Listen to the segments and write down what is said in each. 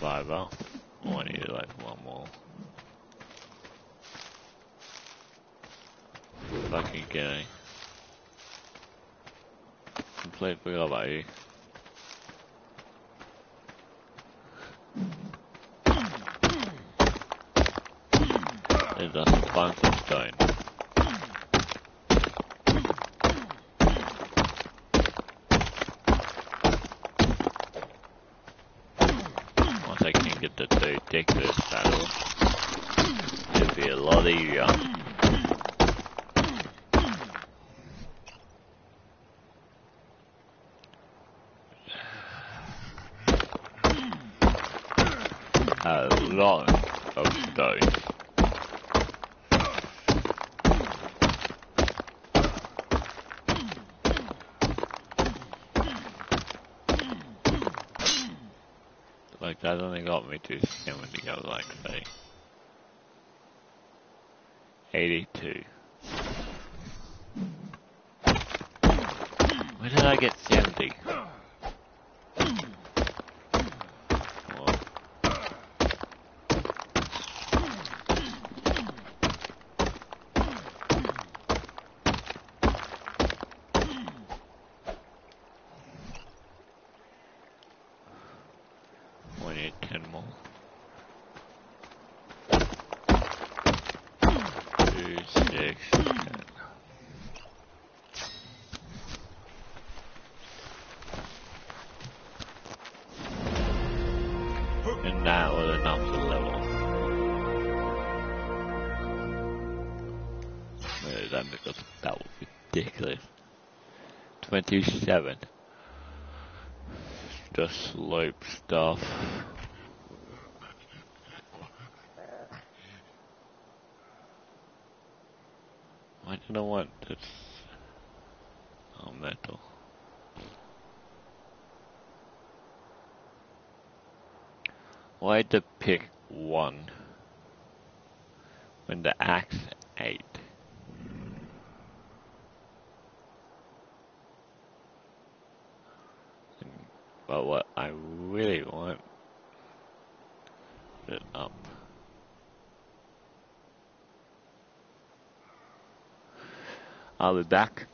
5 up. Oh, I need like one more. Fucking kidding. Completely forgot about you. There's just a bunch of stone. Once I can get the two take this battle, it'll be a lot easier. A lot of stone. Like that only got me to 70, I was like, say 82. Where did I get 70? What? We need 10 more. 2, 6, 10. And that was enough to level. That because that was ridiculous. 27. Just slope stuff. Why did I want this? Oh, metal. Why the pick 1 when the axe 8? But what I really want is up. I'll be back.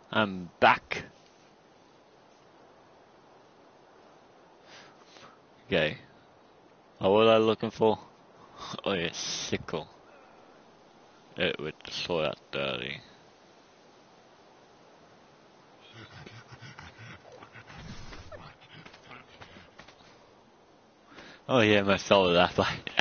I'm back. Okay. Oh, what was I looking for? Oh yeah, sickle. It would sort out dirty. Oh yeah, my solar that light.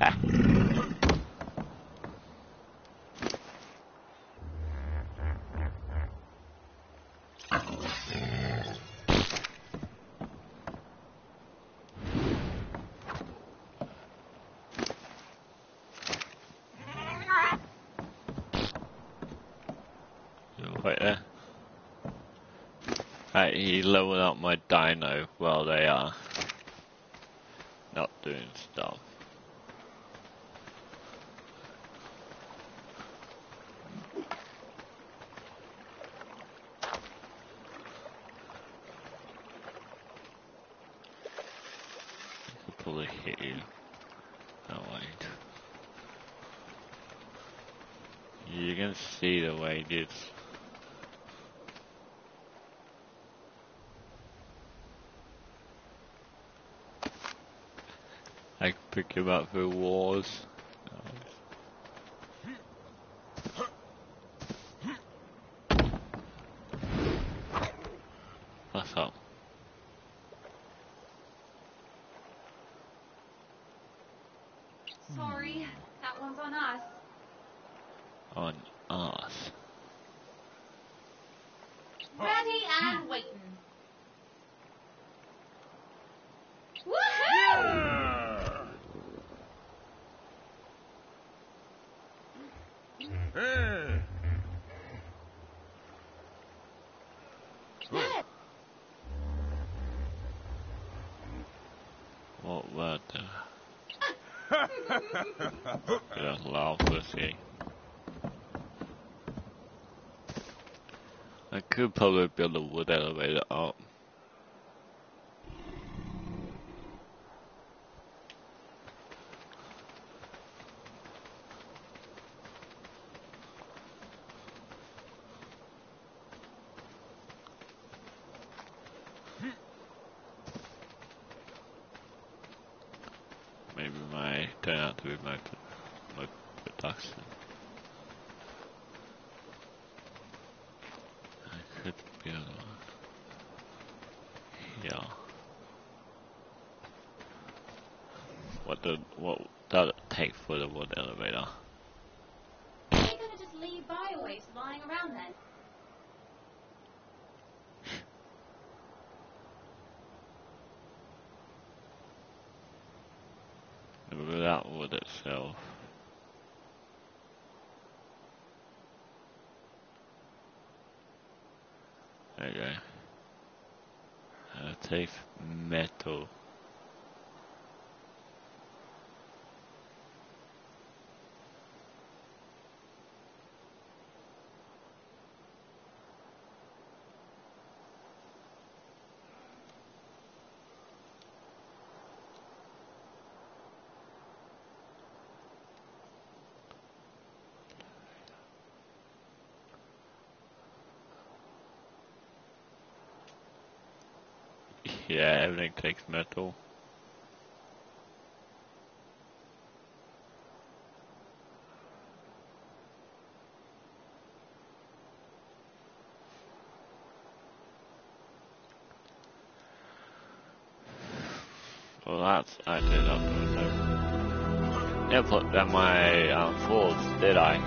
Right there. Right, he leveled up my dino while they are not doing stuff. I'll probably hit you. Oh wait. You can see the way it is. I can pick him up through walls. What's up? Sorry, that one's on us. On us. Ready and waiting. Woohoo! What were the... Just laugh pussy. I could probably build a wood elevator up. Maybe my turn out to be my production. I could build one here. What does it take for the wood elevator? Are you gonna just leave bio-waste lying around then? Without wood itself. Okay. Take metal. Yeah, everything takes metal. Well, that's actually not good. Didn't put down my force, did I?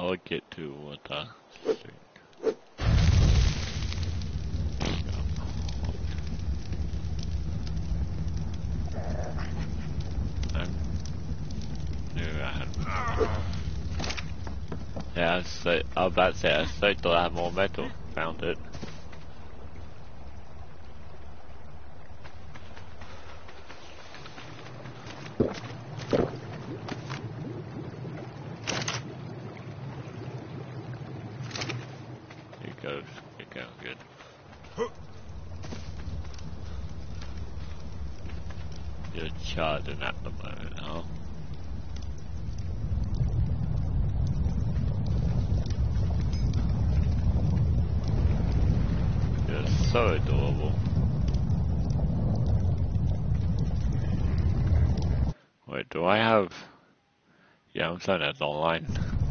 I'll get to what I think. Yeah, so I was about to say, I so thought I had more metal. Found it. It goes. It goes good. You're charging at the moment, huh? You're so adorable. Wait, do I have... Yeah, I'm saying that's online.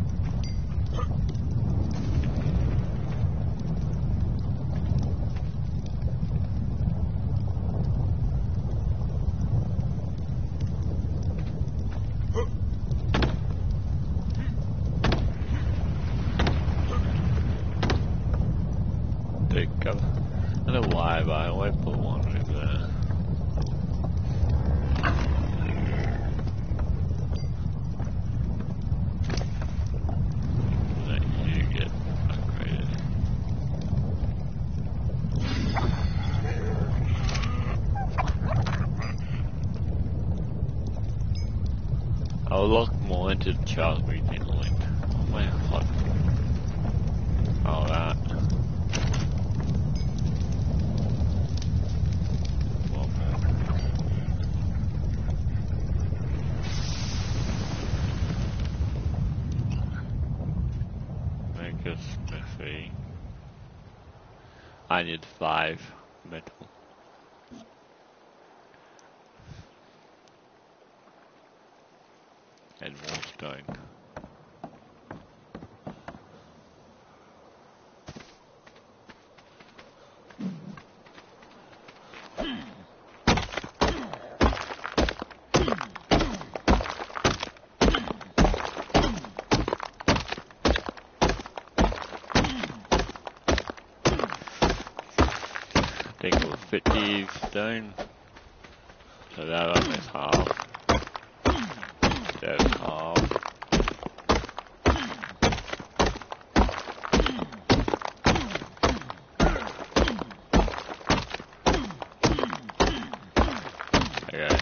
Take cover. I don't know why, but I always put one over there. Let you get upgraded. I'll look more into the chart reading link. Oh my god. Oh, that. Well, make a smithy. I need 5 metal. And more stone. I think it was 50 stone. So that one is half. That's half. Okay.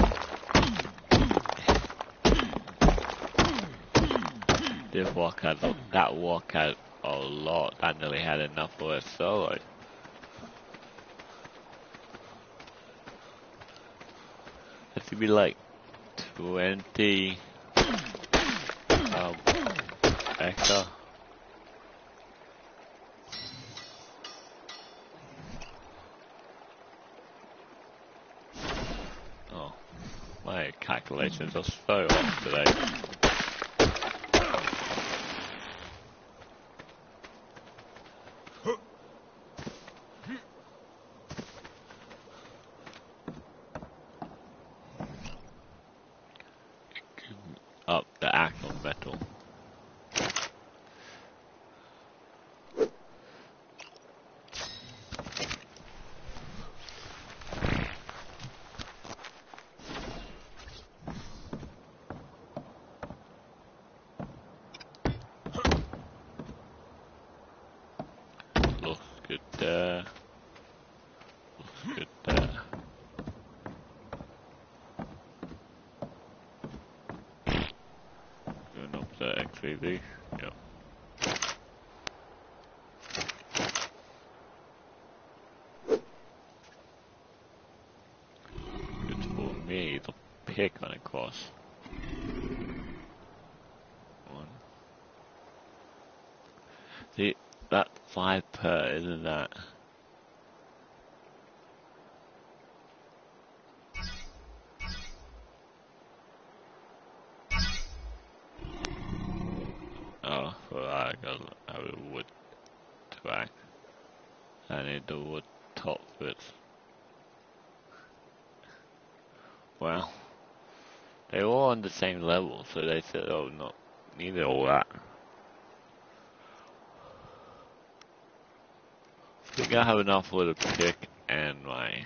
This walk had, that walk had a lot. I nearly had enough for a solo. It should be like 20 extra. Oh, my calculations are so off today. Up the actual metal. Looks good there. Looks good there. Going up the XVB. Yep. Good for me. The pick on across. One. See, that 5 per, isn't that? Oh, well, I got a wood track. I need the wood top bit. Well, they were all on the same level, so they said, oh, not need all that. think I have enough for the pick and my...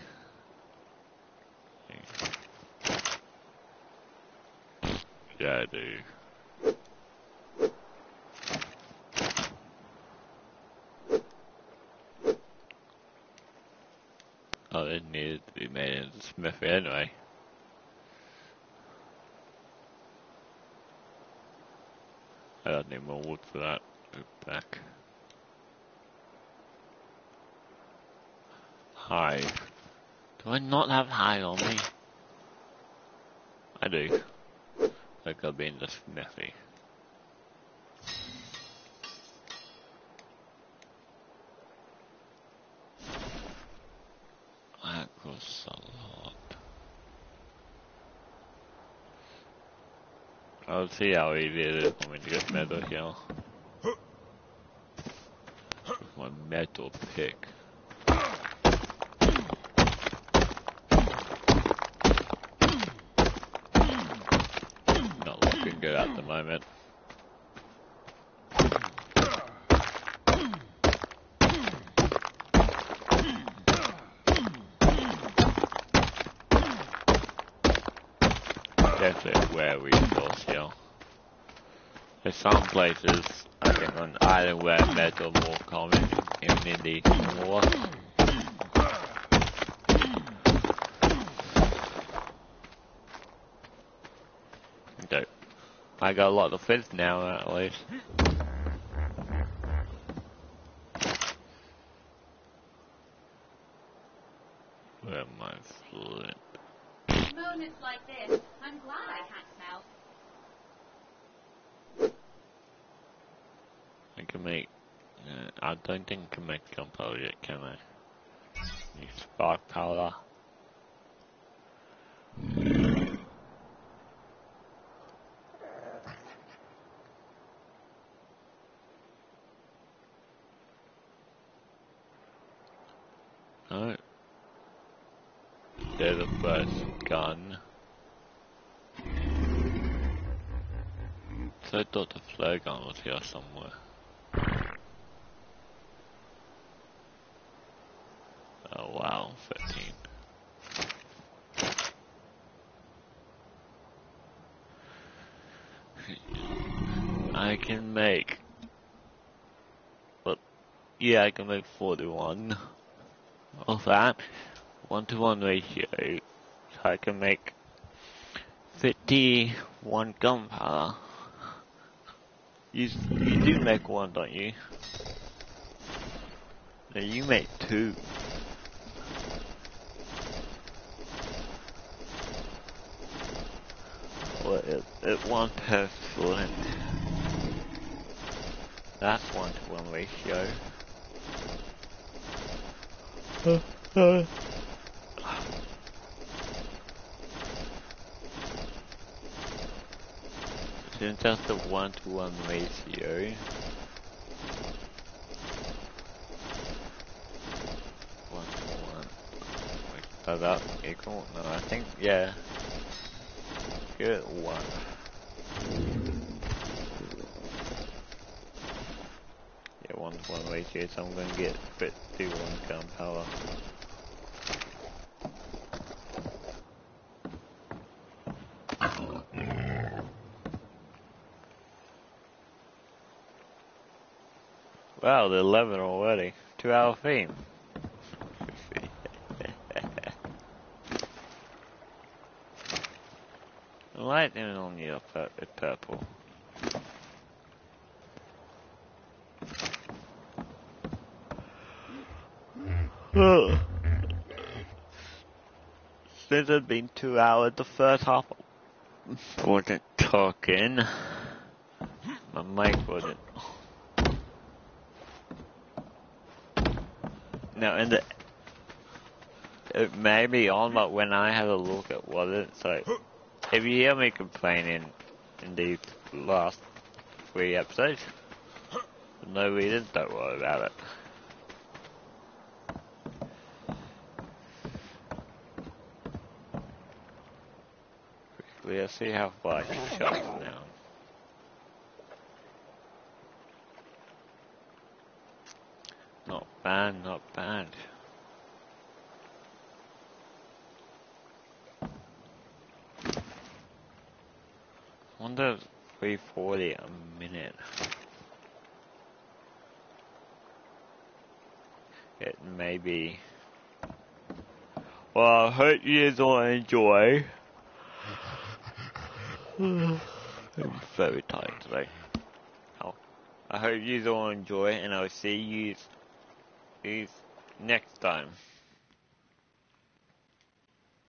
Yeah, I do. Oh, it needed to be made into smithy anyway. I don't need more wood for that. Move back. Hive. Do I not have hive on me? I do. Like I'll be in the smithy. That costs a lot. I'll see how easy it is for me to get metal here. With my metal pick. Not looking good at the moment. Definitely where we resource here. There's some places, I think on island where metal more common, even in the war. Okay. I got a lot of fish now at least. Where am I flint? Moments like this, I'm glad I can't smell. I can make... I don't think I can make gunpowder yet, can I? Need spark powder. No. There's the first gun. So I thought the flare gun was here somewhere. Oh wow, 13. I can make... But yeah, I can make 41 of that. 1-to-1 ratio. So I can make 51 gunpowder. You do make one, don't you? No, you make 2. Well, it 1 per flint. That's 1-to-1 ratio. Since that's the 1-to-1 ratio. 1-to-1. Does that equal? No, I think, yeah. Good 1. Yeah, 1-to-1 ratio, so I'm gonna get 51 gunpowder. Wow, they're 11 already. 2-hour theme. Lightning on you purple. Since it's been 2 hours, the first half wasn't talking. My mic wasn't. No, and it may be on, but when I had a look, it wasn't. So, if you hear me complaining in these last 3 episodes, for no reason, don't worry about it. Quickly, let's see how far I can shut it down. Not bad, not bad. Wonder 340 a minute. It may be. Well, I hope you all enjoy. I'm very tired today. Oh, I hope you all enjoy, and I'll see you next time.